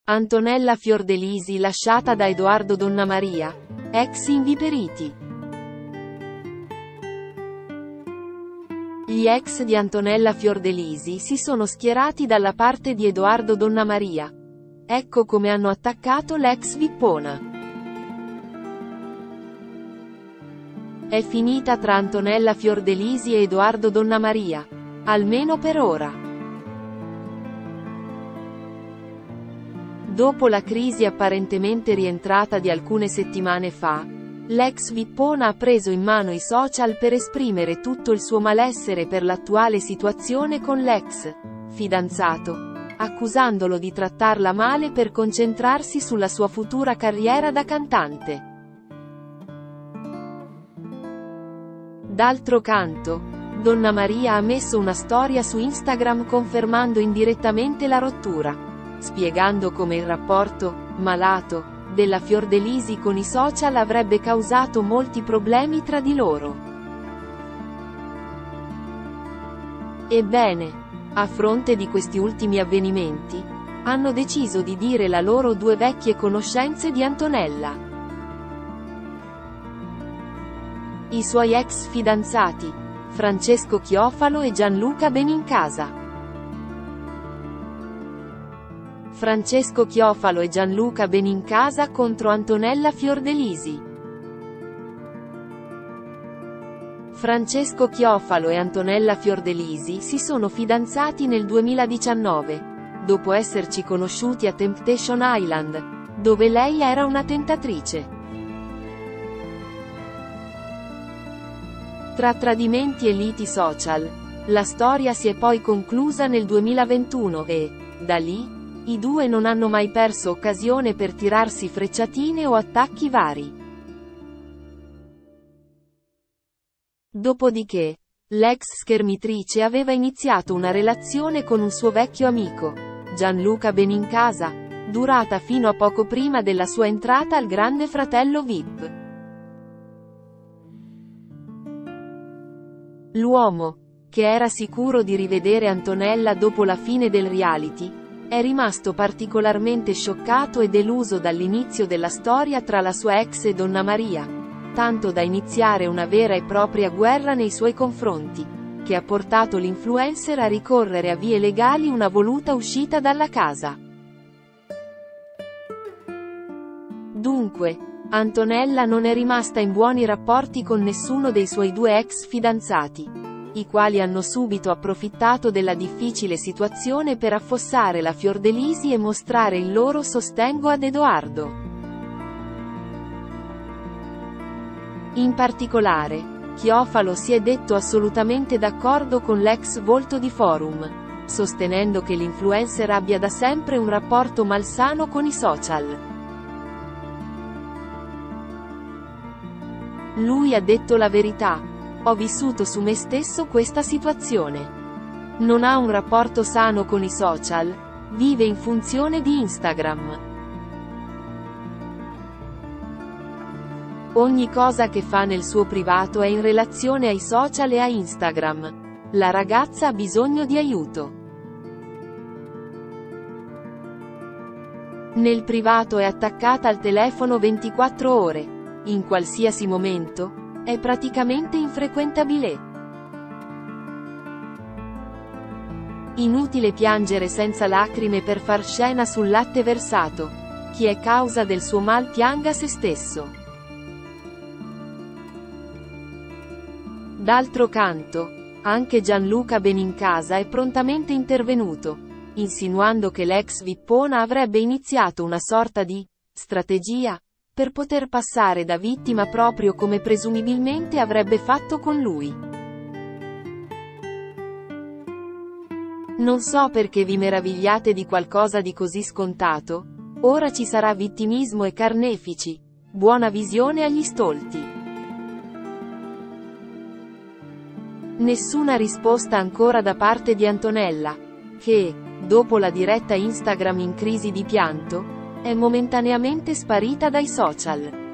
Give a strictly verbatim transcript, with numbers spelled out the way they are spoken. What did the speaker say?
Antonella Fiordelisi lasciata da Edoardo Donnamaria. Ex inviperiti. Gli ex di Antonella Fiordelisi si sono schierati dalla parte di Edoardo Donnamaria. Ecco come hanno attaccato l'ex vippona. È finita tra Antonella Fiordelisi e Edoardo Donnamaria. Almeno per ora. Dopo la crisi apparentemente rientrata di alcune settimane fa, l'ex vippona ha preso in mano i social per esprimere tutto il suo malessere per l'attuale situazione con l'ex fidanzato, accusandolo di trattarla male per concentrarsi sulla sua futura carriera da cantante. D'altro canto, Donnamaria ha messo una storia su Instagram confermando indirettamente la rottura, spiegando come il rapporto malato della Fiordelisi con i social avrebbe causato molti problemi tra di loro. Ebbene, a fronte di questi ultimi avvenimenti, hanno deciso di dire la loro due vecchie conoscenze di Antonella. I suoi ex fidanzati, Francesco Chiofalo e Gianluca Benincasa. Francesco Chiofalo e Gianluca Benincasa contro Antonella Fiordelisi. Francesco Chiofalo e Antonella Fiordelisi si sono fidanzati nel duemiladiciannove, dopo esserci conosciuti a Temptation Island, dove lei era una tentatrice. Tra tradimenti e liti social, la storia si è poi conclusa nel duemilaventuno e, da lì, i due non hanno mai perso occasione per tirarsi frecciatine o attacchi vari. Dopodiché, l'ex schermitrice aveva iniziato una relazione con un suo vecchio amico, Gianluca Benincasa, durata fino a poco prima della sua entrata al Grande Fratello V I P. L'uomo, che era sicuro di rivedere Antonella dopo la fine del reality, è rimasto particolarmente scioccato e deluso dall'inizio della storia tra la sua ex e Donnamaria, tanto da iniziare una vera e propria guerra nei suoi confronti, che ha portato l'influencer a ricorrere a vie legali una voluta uscita dalla casa. Dunque, Antonella non è rimasta in buoni rapporti con nessuno dei suoi due ex fidanzati, i quali hanno subito approfittato della difficile situazione per affossare la Fiordelisi e mostrare il loro sostegno ad Edoardo. In particolare, Chiofalo si è detto assolutamente d'accordo con l'ex volto di Forum, sostenendo che l'influencer abbia da sempre un rapporto malsano con i social. Lui ha detto la verità: ho vissuto su me stesso questa situazione. Non ha un rapporto sano con i social, vive in funzione di Instagram. Ogni cosa che fa nel suo privato è in relazione ai social e a Instagram. La ragazza ha bisogno di aiuto. Nel privato è attaccata al telefono ventiquattro ore. In qualsiasi momento, è praticamente infrequentabile. Inutile piangere senza lacrime per far scena sul latte versato. Chi è causa del suo mal pianga se stesso. D'altro canto, anche Gianluca Benincasa è prontamente intervenuto, insinuando che l'ex vippona avrebbe iniziato una sorta di strategia per poter passare da vittima proprio come presumibilmente avrebbe fatto con lui. Non so perché vi meravigliate di qualcosa di così scontato. Ora ci sarà vittimismo e carnefici. Buona visione agli stolti. Nessuna risposta ancora da parte di Antonella, che, dopo la diretta Instagram in crisi di pianto, è momentaneamente sparita dai social.